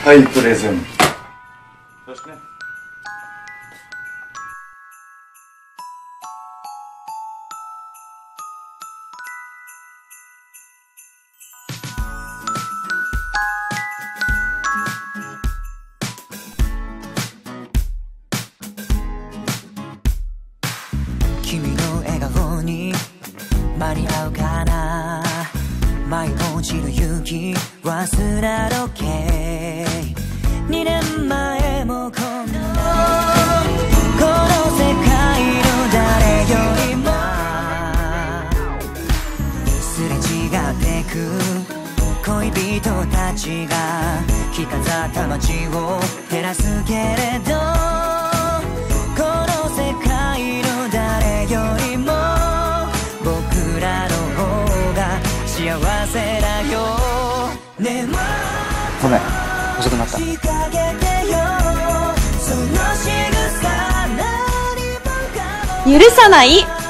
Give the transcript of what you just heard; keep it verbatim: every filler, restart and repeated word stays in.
はい、プレゼント。よしね。 君の笑顔に間に合うかな、舞い落ちる雪忘れろけ、にねんまえもこんなこの世界の誰よりもすれ違ってく恋人たちが着飾った街を照らすけれど、この世界の誰よりも僕らの方が幸せだよ。ね、 ごめん、遅くなった。 許さない。